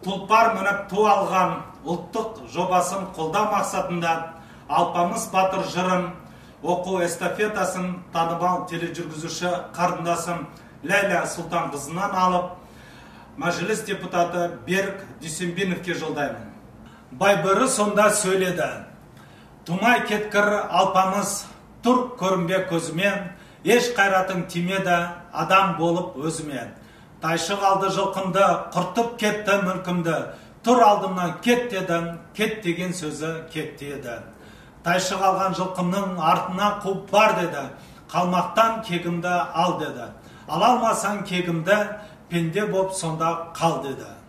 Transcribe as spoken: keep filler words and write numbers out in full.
Тұлпар мініп ту алған ұлттық жобасын қолдау мақсатында Алпамыс батыр жырын оқу эстафетасын танымал тележүргізуші қарындасым Ләйла Сұлтанқызынан алып, мәжіліс депутаты Берік Дүйсенбиновке жолдаймын. Байбөрі сонда сөйледі: «Тумай кеткір Алпамыс, тұр көрінбе көзіме, еш қайратың тимеді адам болып өзіме. Тайшы қалды жылқымды, құртып кетті мүлкімді, тұр алдымнан кет дедім, кет деген сөзі кетті еді. Тайшы қалған жылқымның артына қуып бар деді, қалмақтан кегімді ал деді. Ала алмасаң кегімді, пенде боп сонда қал деді».